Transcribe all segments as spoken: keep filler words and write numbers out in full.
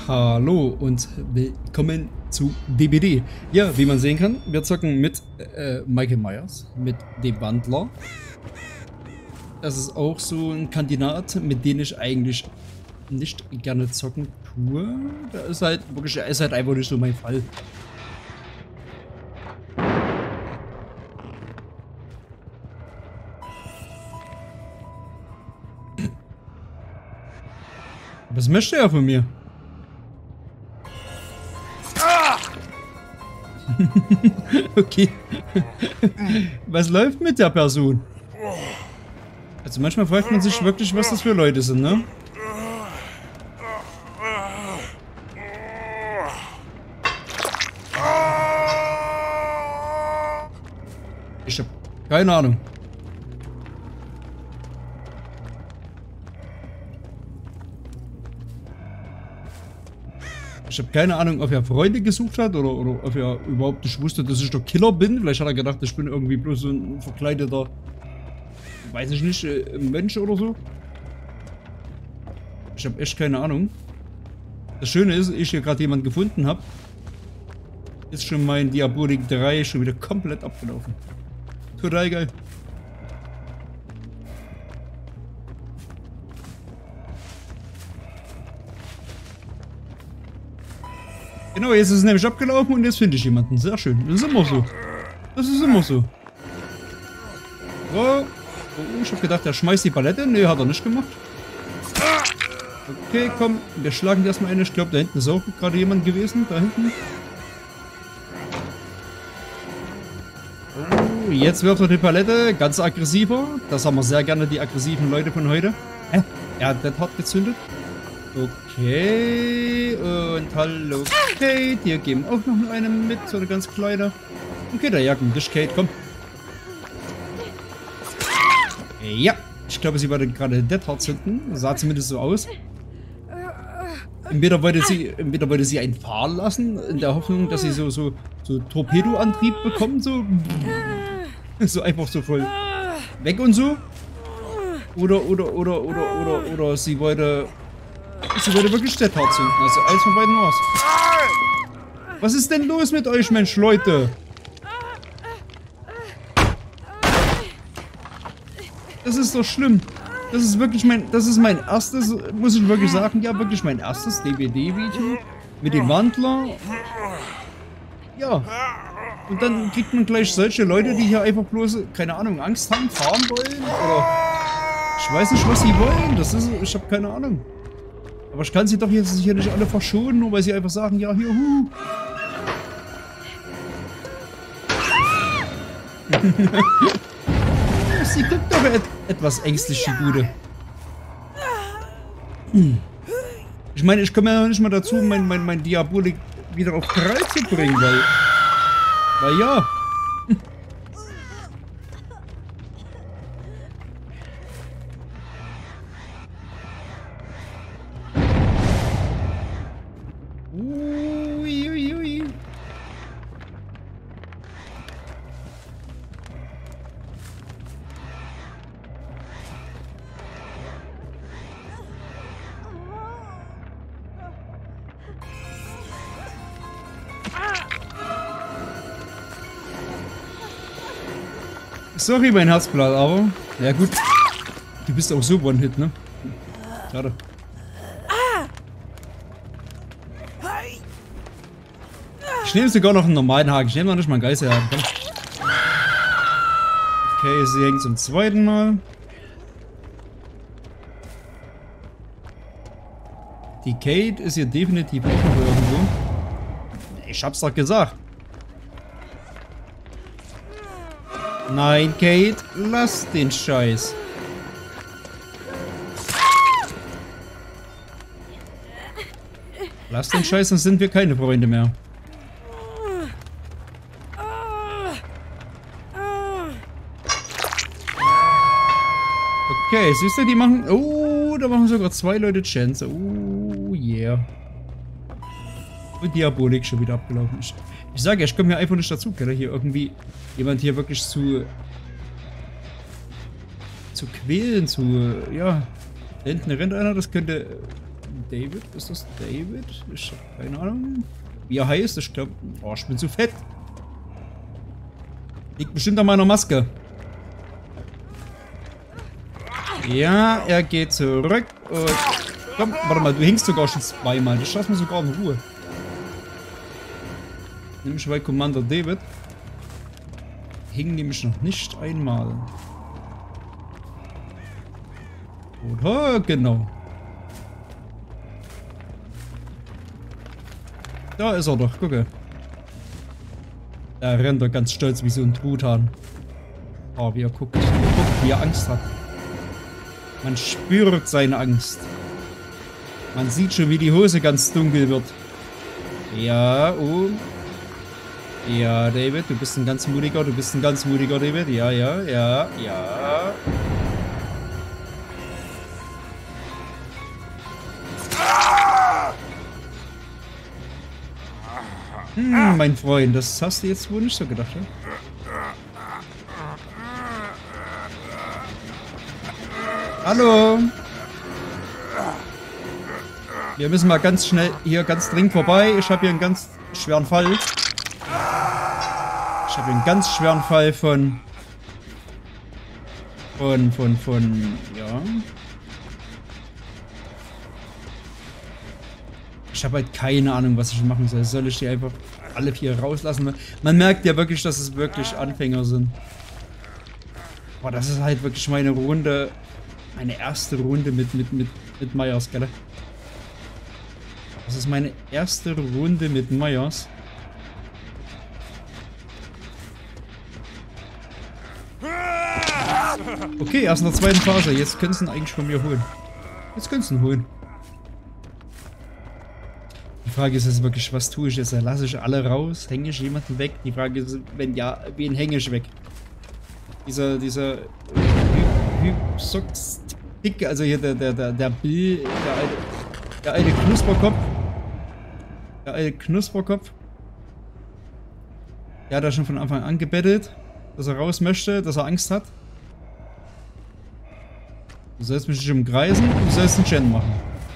Hallo und willkommen zu D B D. Ja, wie man sehen kann, wir zocken mit äh, Michael Myers, mit dem Wandler. Das ist auch so ein Kandidat, mit dem ich eigentlich nicht gerne zocken tue. Da ist halt wirklich, er ist halt einfach nicht so mein Fall. Was möchte er von mir? Okay. Was läuft mit der Person? Also manchmal fragt man sich wirklich, was das für Leute sind, ne? Ich hab keine Ahnung. Ich habe keine Ahnung, ob er Freunde gesucht hat oder, oder ob er überhaupt nicht wusste, dass ich der Killer bin. Vielleicht hat er gedacht, ich bin irgendwie bloß so ein verkleideter, weiß ich nicht, äh, Mensch oder so. Ich habe echt keine Ahnung. Das Schöne ist, ich hier gerade jemanden gefunden habe, ist schon mein Diabolik drei schon wieder komplett abgelaufen. Total geil. Genau, jetzt ist es nämlich abgelaufen und jetzt finde ich jemanden. Sehr schön. Das ist immer so. Das ist immer so. Oh, oh, ich habe gedacht, er schmeißt die Palette. Ne, hat er nicht gemacht. Okay, komm. Wir schlagen erstmal eine. Ich glaube, da hinten ist auch gerade jemand gewesen. Da hinten. Oh, jetzt wirft er die Palette. Ganz aggressiver. Das haben wir sehr gerne, die aggressiven Leute von heute. Hä? Er hat das hart gezündet. Okay, und hallo Kate, hier geben auch noch eine mit, so eine ganz kleine. Okay, der Jacken, das ist Kate, komm. Ja, ich glaube, sie wollte gerade Dead Heart zünden, sah zumindest so aus. Entweder wollte sie, entweder wollte sie einen fahren lassen, in der Hoffnung, dass sie so, so, so Torpedoantrieb bekommt, so. So einfach so voll weg und so. Oder, oder, oder, oder, oder, oder sie wollte... Sie wollte wirklich Dead Heart zünden. Also eins von beiden war's. Was ist denn los mit euch, Mensch, Leute? Das ist doch schlimm. Das ist wirklich mein, das ist mein erstes, muss ich wirklich sagen, ja, wirklich mein erstes D V D-Video mit dem Wandler. Ja. Und dann kriegt man gleich solche Leute, die hier einfach bloß, keine Ahnung, Angst haben, fahren wollen. Oder ich weiß nicht, was sie wollen. Das ist, ich habe keine Ahnung. Aber ich kann sie doch jetzt hier nicht alle verschonen, nur weil sie einfach sagen, ja, hier, hu. Sie guckt doch et etwas ängstlich, die Gute. Ich meine, ich komme ja noch nicht mal dazu, mein, mein, mein Diabolik wieder auf drei zu bringen, weil... Weil ja... Uiuiui. Sorry, mein Herzblatt, aber... Ja gut. Du bist auch so One-Hit, ne? Schade. Ich nehme sogar noch einen normalen Haken. Ich nehme noch nicht mal einen Geisterhaken. Komm. Okay, sie hängt zum zweiten Mal. Die Kate ist hier definitiv auch noch irgendwo. Ich hab's doch gesagt. Nein, Kate, lass den Scheiß. Lass den Scheiß, sonst sind wir keine Freunde mehr. Okay, siehst du, die machen... Oh, da machen sogar zwei Leute Chance. Oh, yeah. Und Diabolik schon wieder abgelaufen. Ich, ich sage ja, ich komme hier einfach nicht dazu, kann hier irgendwie jemand hier wirklich zu... zu quälen, zu... ja... Da hinten rennt einer, das könnte David? Ist das David? Ich hab keine Ahnung. Wie er heißt? Ich glaube. Oh, ich bin zu fett. Liegt bestimmt an meiner Maske. Ja, er geht zurück. Und komm, warte mal, du hängst sogar schon zweimal. Das schaffst mir sogar in Ruhe. Nämlich bei Commander David. Hing nämlich noch nicht einmal. Oder? Genau. Da ist er doch, gucke. Da rennt er ganz stolz wie so ein Truthahn. Oh, wie er guckt. Wie er guckt, wie er Angst hat. Man spürt seine Angst. Man sieht schon, wie die Hose ganz dunkel wird. Ja, oh. Ja, David, du bist ein ganz mutiger, du bist ein ganz mutiger, David. Ja, ja, ja, ja. Hm, mein Freund, das hast du jetzt wohl nicht so gedacht, ne? Hallo! Wir müssen mal ganz schnell hier ganz dringend vorbei. Ich habe hier einen ganz schweren Fall. Ich habe hier einen ganz schweren Fall von... Von, von, von... Ja... Ich habe halt keine Ahnung, was ich machen soll. Soll ich die einfach alle vier rauslassen? Man merkt ja wirklich, dass es wirklich Anfänger sind. Boah, das ist halt wirklich meine Runde. Meine erste Runde mit, mit, mit, mit Myers, gell? Das ist meine erste Runde mit Myers. Okay, erst in der zweiten Phase. Jetzt können sie ihn eigentlich von mir holen. Jetzt können sie ihn holen. Die Frage ist jetzt wirklich, was tue ich jetzt? Lasse ich alle raus? Hänge ich jemanden weg? Die Frage ist, wenn ja, wen hänge ich weg? Dieser, dieser Hypsox-Tick, also hier der, der, der, der Bill, der alte, der alte Knusperkopf. Der alte Knusperkopf. Der hat da schon von Anfang an gebettelt, dass er raus möchte, dass er Angst hat. Du sollst mich nicht umkreisen, du sollst einen Gen machen.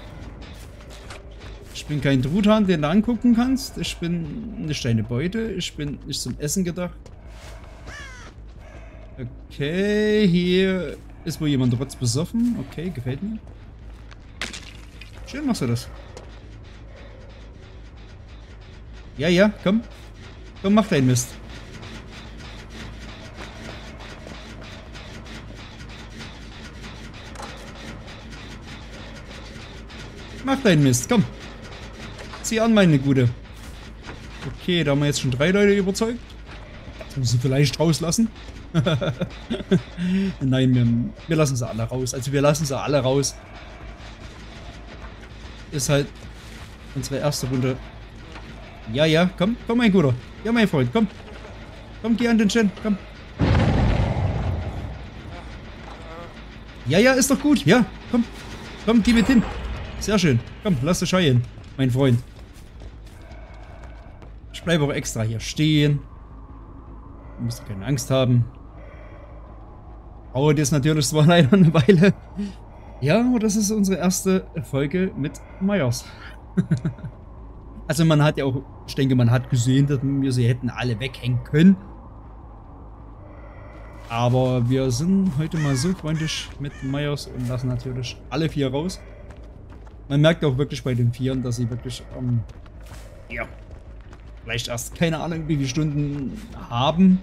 Ich bin kein Truthahn, den du angucken kannst. Ich bin nicht deine Beute. Ich bin nicht zum Essen gedacht. Okay, hier ist wohl jemand trotz besoffen. Okay, gefällt mir. Schön machst du das. Ja, ja, komm. Komm, mach deinen Mist. Mach deinen Mist, komm. Zieh an, meine Gute. Okay, da haben wir jetzt schon drei Leute überzeugt. Das müssen wir vielleicht rauslassen. Nein, wir, wir lassen sie alle raus. Also wir lassen sie alle raus. Ist halt unsere erste Runde. Ja, ja, komm, komm, mein Guter. Ja, mein Freund, komm. Komm, geh an den Gen, komm. Ja, ja, ist doch gut. Ja, komm. Komm, geh mit hin. Sehr schön. Komm, lass dich scheuen, mein Freund. Ich bleibe auch extra hier stehen. Du musst keine Angst haben. Dauert jetzt natürlich zwar leider eine Weile. Ja, aber das ist unsere erste Folge mit Myers. Also man hat ja auch, ich denke, man hat gesehen, dass wir sie hätten alle weghängen können. Aber wir sind heute mal so freundlich mit Myers und lassen natürlich alle vier raus. Man merkt auch wirklich bei den Vieren, dass sie wirklich, ähm, ja, vielleicht erst keine Ahnung, wie viele Stunden haben.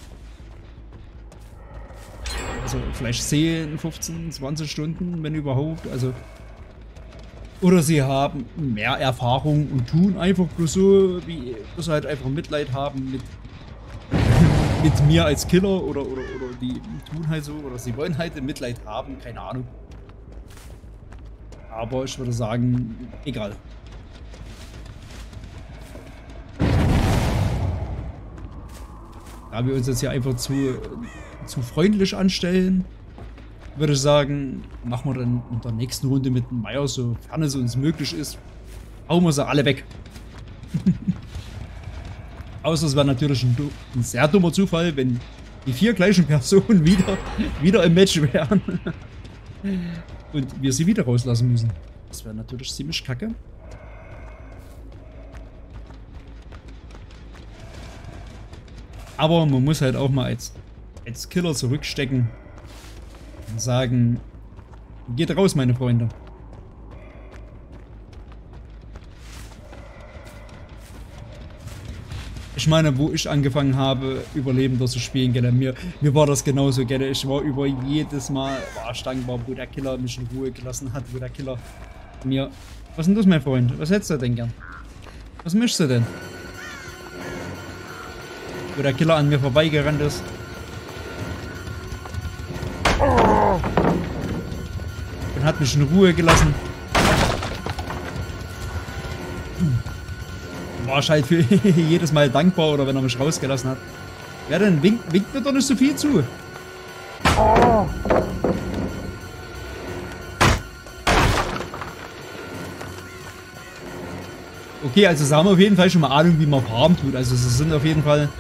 Also vielleicht zehn, fünfzehn, zwanzig Stunden, wenn überhaupt. Also, oder sie haben mehr Erfahrung und tun einfach bloß so, wie dass sie halt einfach Mitleid haben mit, mit mir als Killer oder, oder, oder die tun halt so, oder sie wollen halt Mitleid haben, keine Ahnung. Aber ich würde sagen, egal. Da wir uns jetzt hier einfach zu, zu freundlich anstellen, würde ich sagen, machen wir dann in der nächsten Runde mit Myers, sofern es uns möglich ist, hauen wir sie alle weg. Außer es wäre natürlich ein, ein sehr dummer Zufall, wenn die vier gleichen Personen wieder, wieder im Match wären. Und wir sie wieder rauslassen müssen. Das wäre natürlich ziemlich kacke. Aber man muss halt auch mal als, als Killer zurückstecken und sagen, geht raus, meine Freunde. Ich meine, wo ich angefangen habe, Überlebender zu spielen, gell, mir, mir war das genauso, gell, ich war über jedes Mal, war ich dankbar, wo der Killer mich in Ruhe gelassen hat, wo der Killer mir... Was ist denn das, mein Freund? Was hättest du denn gern? Was möchtest du denn? Wo der Killer an mir vorbeigerannt ist. Und hat mich in Ruhe gelassen. War ich halt für jedes Mal dankbar, oder wenn er mich rausgelassen hat. Ja, dann winkt, winkt mir doch nicht so viel zu. Okay, also sie haben auf jeden Fall schon mal Ahnung, wie man farmen tut. Also sie sind auf jeden Fall...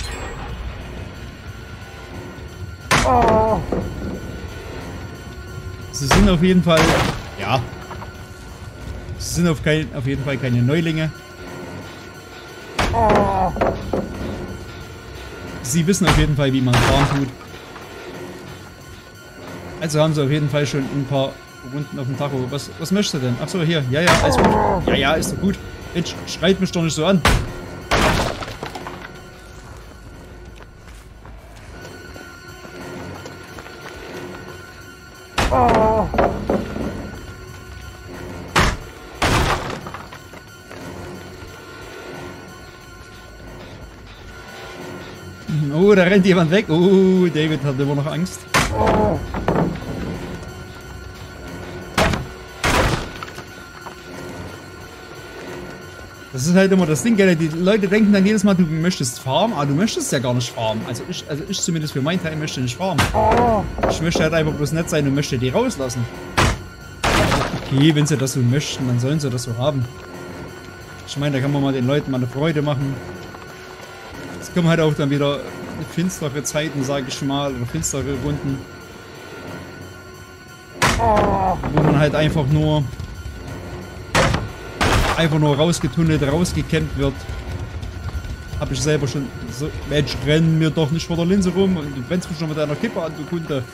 Sie sind auf jeden Fall... Ja. Sie sind auf, kein, auf jeden Fall keine Neulinge. Sie wissen auf jeden Fall, wie man farmen tut. Also haben sie auf jeden Fall schon ein paar Runden auf dem Tacho. Was, was möchtest du denn? Achso, hier. Ja, ja, alles gut. Ja, ja, ist doch gut. Mensch, schreit mich doch nicht so an. Oh, da rennt jemand weg. Oh, David hat immer noch Angst. Das ist halt immer das Ding, gell? Die Leute denken dann jedes Mal, du möchtest farmen, aber du möchtest ja gar nicht farmen. Also ich, also ich zumindest für meinen Teil möchte nicht farmen. Ich möchte halt einfach bloß nett sein und möchte die rauslassen. Okay, wenn sie das so möchten, dann sollen sie das so haben. Ich meine, da kann man mal den Leuten mal eine Freude machen. Es kommen halt auch dann wieder finstere Zeiten, sage ich mal, oder finstere Runden. Wo man halt einfach nur einfach nur rausgetunnelt, rausgekämmt wird. Habe ich selber schon so, Mensch, renn mir doch nicht vor der Linse rum und du brennst mich schon mit deiner Kippe an, du Kunde.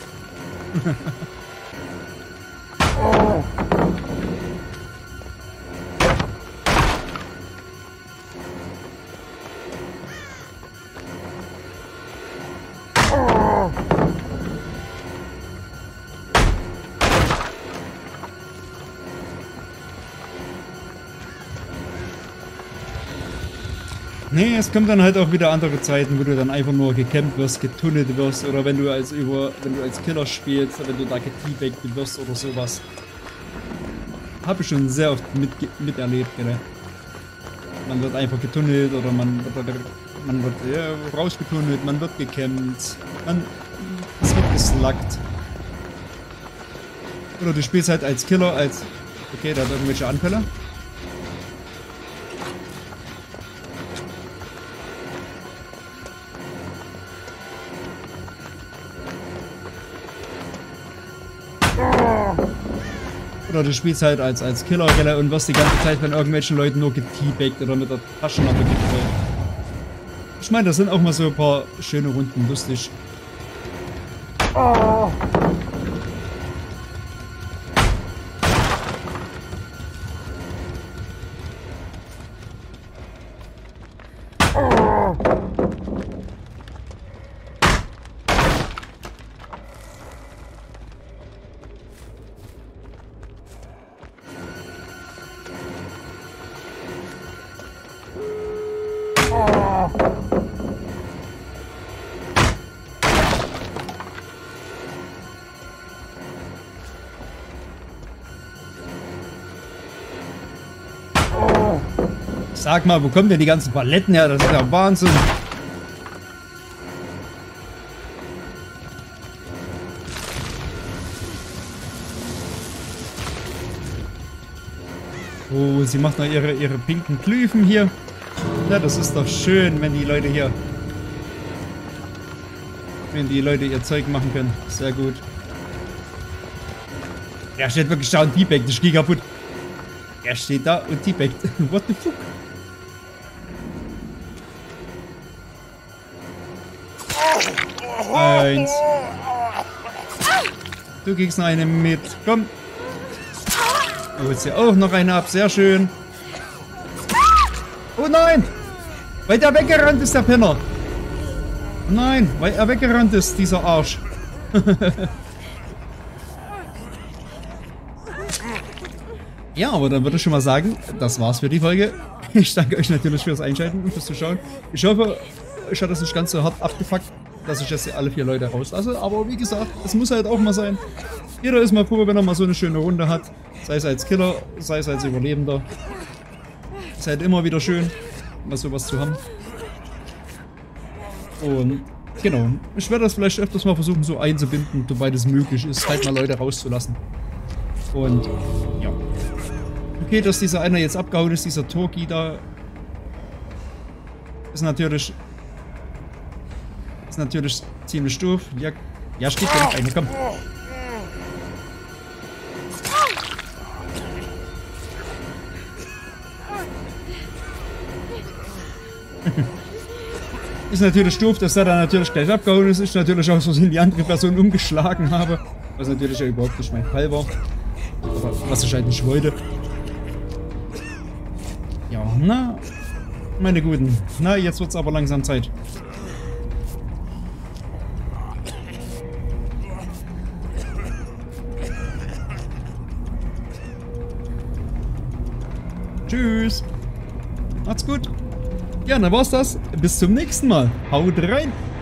Nee, es kommt dann halt auch wieder andere Zeiten, wo du dann einfach nur gekämpft wirst, getunnelt wirst, oder wenn du als über, wenn du als Killer spielst, wenn du da geteabagt wirst oder sowas. Habe ich schon sehr oft mit, miterlebt, gell? Man wird einfach getunnelt oder man wird, man wird ja, rausgetunnelt, man wird gekämmt, man, es wird geslackt. Oder du spielst halt als Killer, als... Okay, da hat irgendwelche Anfälle. Oder du spielst halt als, als Killer und wirst die ganze Zeit von irgendwelchen Leuten nur geteabagt oder mit der Taschenlampe gequält. Ich meine, das sind auch mal so ein paar schöne Runden, lustig. Oh. Sag mal, wo kommen denn die ganzen Paletten her? Das ist ja Wahnsinn. Oh, sie macht noch ihre, ihre pinken Glyphen hier. Ja, das ist doch schön, wenn die Leute hier... Wenn die Leute ihr Zeug machen können. Sehr gut. Ja, steht wirklich da ein Teabag, das geht kaputt. Er steht da und die backt. What the fuck? Eins. Du kriegst noch eine mit. Komm. Du holst dir auch noch eine ab. Sehr schön. Oh nein! Weil der weggerannt ist, der Penner. Oh nein, weil er weggerannt ist, dieser Arsch. Ja, aber dann würde ich schon mal sagen, das war's für die Folge. Ich danke euch natürlich fürs Einschalten und fürs Zuschauen. Ich hoffe, ich habe das nicht ganz so hart abgefuckt, dass ich jetzt alle vier Leute rauslasse. Aber wie gesagt, es muss halt auch mal sein. Jeder ist mal froh, wenn er mal so eine schöne Runde hat. Sei es als Killer, sei es als Überlebender. Ist halt immer wieder schön, mal sowas zu haben. Und genau, ich werde das vielleicht öfters mal versuchen so einzubinden, soweit es möglich ist, halt mal Leute rauszulassen. Und ja. Okay, dass dieser einer jetzt abgehauen ist, dieser Turki da, ist natürlich ist natürlich ziemlich doof. Ja, ja, steht ja noch eine, komm. Ist natürlich doof, dass er da natürlich gleich abgehauen ist. Ich natürlich auch so die andere Person umgeschlagen habe. Was natürlich ja überhaupt nicht mein Fall war. Aber was ich halt nicht wollte. Ja, na, meine Guten. Na, jetzt wird's aber langsam Zeit. Tschüss. Macht's gut. Ja, dann war's das. Bis zum nächsten Mal. Haut rein.